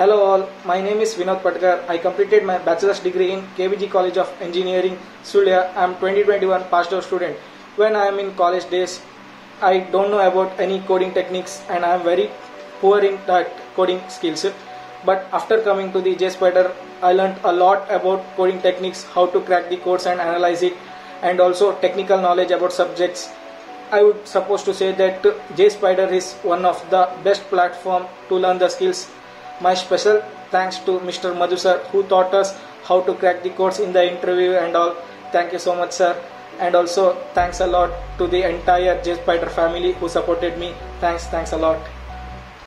Hello all, my name is Vinod Patkar. I completed my bachelor's degree in KVG College of Engineering, Sulia. I am 2021 passed out student. When I am in college days, I don't know about any coding techniques and I am very poor in that coding skills. But after coming to the JSpider, I learned a lot about coding techniques, how to crack the codes and analyze it, and also technical knowledge about subjects. I would suppose to say that JSpider is one of the best platform to learn the skills. My special thanks to Mr. Madhu sir who taught us how to crack the codes in the interview and all. Thank you so much sir. And also thanks a lot to the entire JSpider family who supported me. Thanks a lot.